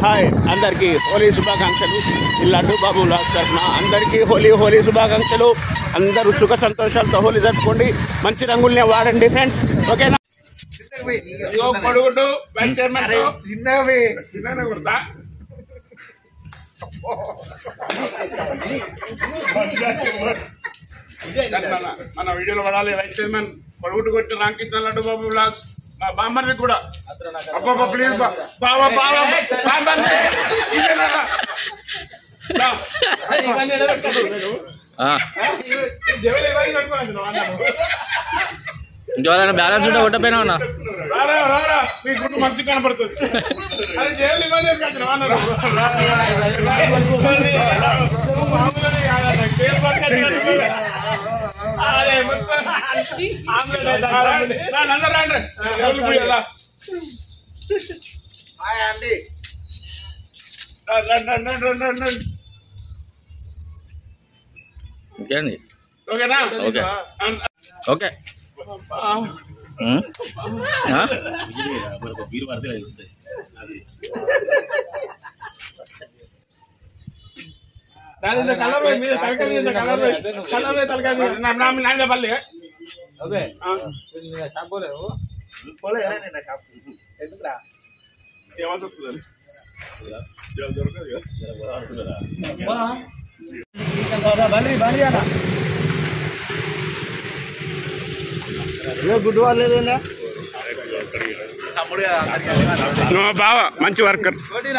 Hi అందరికీ హోలీ శుభాకాంక్షలు. లడ్డు బాబు vlogs తరఫున అందరికీ హోలీ శుభాకాంక్షలు. అందరూ సుఖ సంతోషాలతో హోలీ జరుపుకోండి. మంచి రంగుల్ని వాడండి ఫ్రెండ్స్, ఓకేనా? కొడుగుడు మన వీడియోలో పడాలి. వైస్ చైర్మన్ కొడుగుడు కొట్టి రాంకించిన లడ్డు బాబు వ్లాగ్స్ మా బామ్మర్ది కూడా. అబ్బా ప్లీజ్ బాబా ఇంకెవరైనా బ్యాలెన్స్ ఉంటే కొట్టపోయినా ఉన్నా మీ గుడ్డు మంచి కనపడుతుంది. అది జైలు ఇవ్వలేదు ఇంకేంది? ఓకేనా? ఓకే ఓకే బావ మంచి వర్కర్.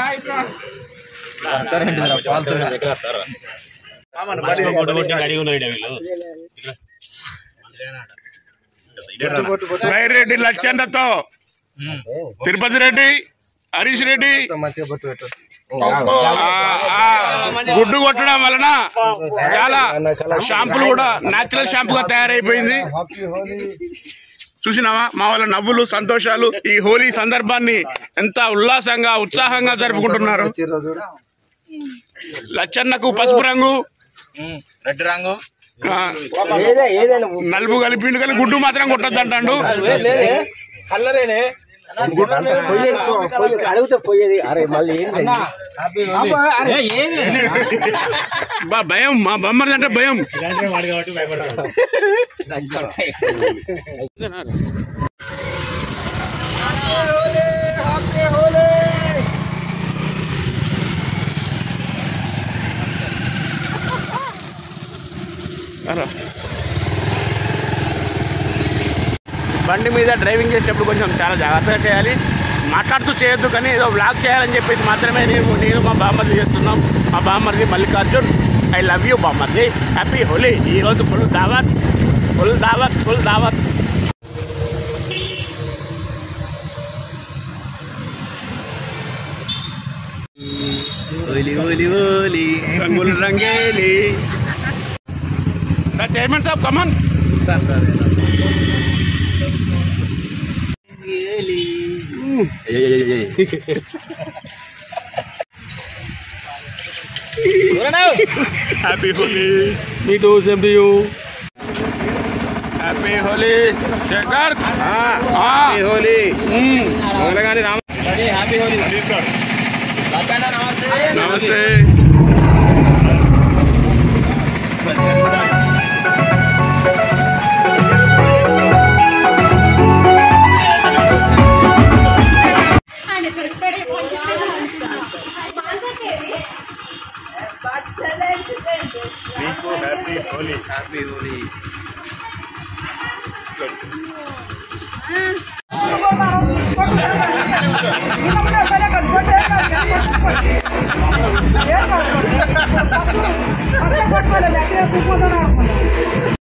రెడ్డి లచ్చన్నతో తిరుపతి రెడ్డి, హరీష్ రెడ్డి గుడ్డు కొట్టడం వలన చాలా షాంపులు కూడా న్యాచురల్ షాంపుగా తయారైపోయింది. చూసినావా మా వాళ్ళ నవ్వులు సంతోషాలు. ఈ హోలీ సందర్భాన్ని ఎంత ఉల్లాసంగా ఉత్సాహంగా జరుపుకుంటున్నారు. లచ్చన్నకు పసుపు రంగు, రెడ్ రంగు, నలుపు కలిపిండు కానీ గుడ్డు మాత్రం కొట్టద్దు అంటాడు. అడిగితే పోయేది. అరే మళ్ళీ భయం, మా బొమ్మది అంటే భయం. బండి మీద డ్రైవింగ్ చేసేటప్పుడు కొంచెం చాలా జాగ్రత్తగా చేయాలి. మాట్లాడుతూ చేయొద్దు, కానీ ఏదో వ్లాగ్ చేయాలని చెప్పేసి మాత్రమే నేను మా బామ్మర్ది చేస్తున్నాం. మా బామ్మర్ది మల్లికార్జున్, ఐ లవ్ యూ బామ్మర్ది, హ్యాపీ హోలీ. ఈరోజు ఫుల్ దావత్. రంగులు రంగేలి. చైర్మన్ సాబ్ కమన్. హ్యాపీ హోలీ. మీ too, same to you. Happy Holi Shekhar. Happy Holi. Happy Holi. నమస్తే. హ్యాపీ హోలీ.